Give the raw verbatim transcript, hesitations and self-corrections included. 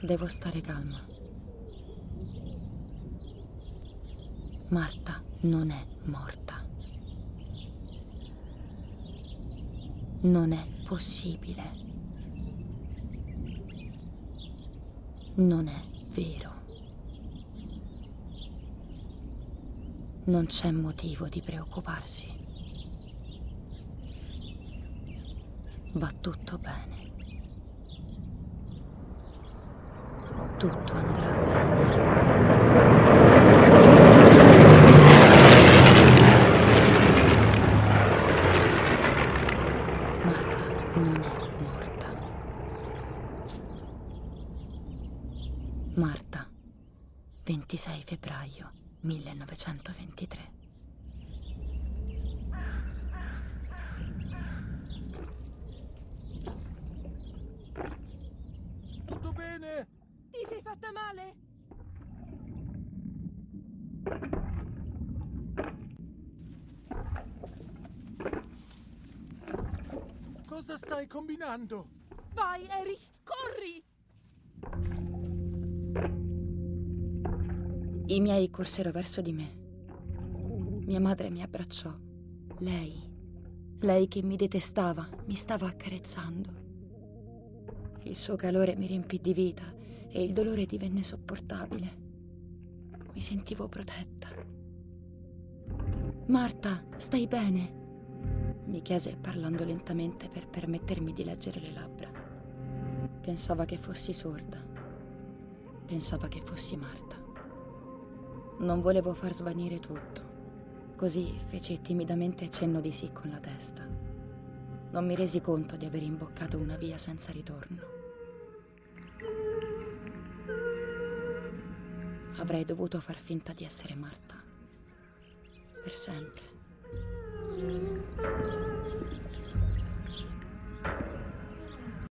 Devo stare calma. Marta non è morta. Non è possibile. Non è vero. Non c'è motivo di preoccuparsi. Va tutto bene. Tutto andrà bene. Marta non è morta. Marta, ventisei febbraio millenovecentoventitré. Tutto bene? Ti sei fatta male? Cosa stai combinando? Vai, Erich, corri! I miei corsero verso di me. Mia madre mi abbracciò. Lei, lei che mi detestava, mi stava accarezzando. Il suo calore mi riempì di vita e il dolore divenne sopportabile. Mi sentivo protetta. Marta, stai bene? Mi chiese parlando lentamente per permettermi di leggere le labbra. Pensava che fossi sorda. Pensava che fossi Marta. Non volevo far svanire tutto. Così feci timidamente cenno di sì con la testa. Non mi resi conto di aver imboccato una via senza ritorno. Avrei dovuto far finta di essere Marta. Per sempre.